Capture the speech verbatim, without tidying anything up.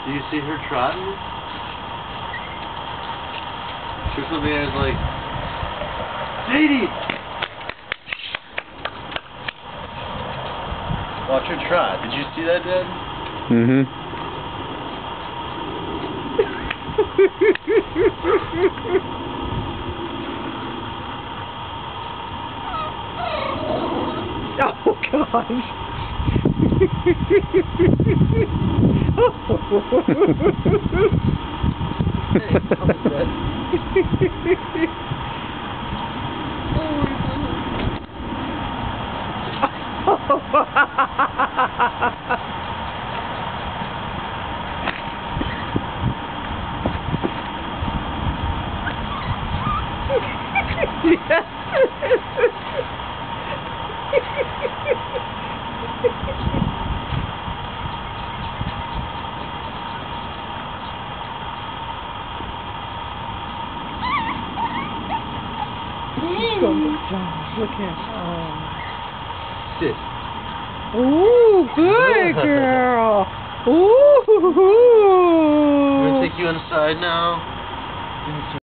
Do you see her trotting? She was something I was like, Sadie! Watch her trot. Did you see that, Dad? Mm-hmm. Oh gosh. Look at oh. Sit. Ooh, good girl. Ooh. I'm gonna take you inside now.